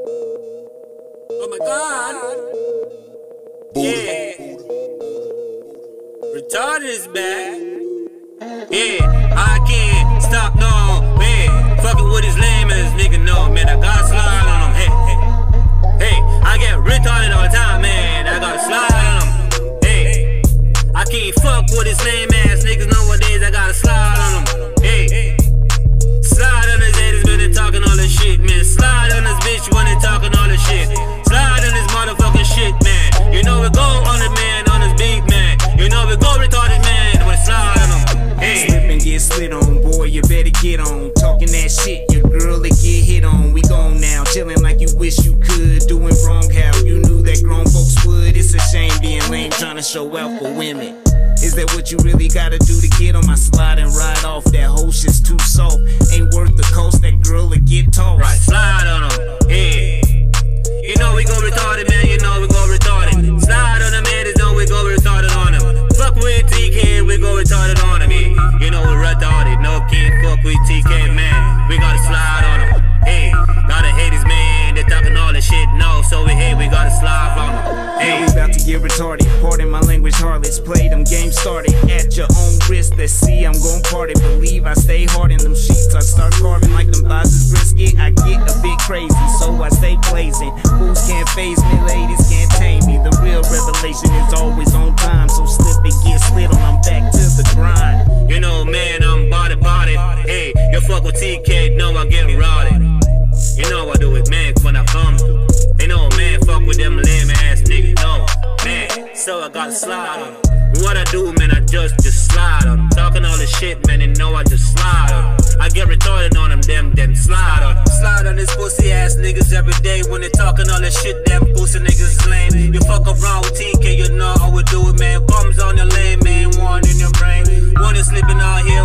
Oh my God. Yeah. Retarded is back. Yeah, I can't stop no man. Fucking with his lame ass nigga, no man. I got slide on him. Hey, I get retarded all the time, man. I gotta slide on him. Hey, I can't fuck with his lame ass niggas nowadays. I gotta slide on him. Hey, slide on his haters when they talking all this shit, man. Slide on his bitch when they talking all this shit. Slide on his motherfucking shit, man. You know we go on it, man, on his beat, man. You know we go retarded, man, when slide on him. Hey. Slip and get slid on, boy, you better get on. Talking that shit, your girl to get hit on. We gone now, chilling like you wish you could. Doing wrong how you knew that grown folks would. It's a shame being lame, trying to show out for women. Is that what you really gotta do to get on my slide and ride off? That whole shit's too soft. Ain't worth the cost, that girl to get tossed. Right, slide on him, yeah. You know we go retarded, man, you know we go retarded. Slide on him, man, you know we go retarded on him. Fuck with TK, we go retarded on him, yeah. You know we retarded, no can't fuck with TK, man. We gotta slide on him, hey. Gotta hate his man, they talking all this shit, no. So we gotta slide on him, hey. Now we about to get retarded, pardon my language, harlots. Play them games started at your own risk. Let's see, I'm gon' party, believe I stay hard in them sheets. I start carving like them boxes brisket. I get a bit crazy, so I stay blazing. Fools can't phase me, ladies can't tame me. The real revelation is always on time, so slip and get slid on, I'm back to the grind. You know, man, I'm body. Hey, you fuck with TK, no, I get rotted. You know I do it, man, when I come through. You know, man, fuck with them lame ass niggas, no, man. So I gotta slide on them. What I do, man, I just slide on them. Talking all this shit, man, you know I just slide on them. I get retarded on them, then slide on them. Slide on this pussy ass niggas every day. When they talking all this shit, them pussy niggas is lame. You fuck around with TK, you know how we do it, man. Comes on your lane, man, one in your brain. One is sleeping out here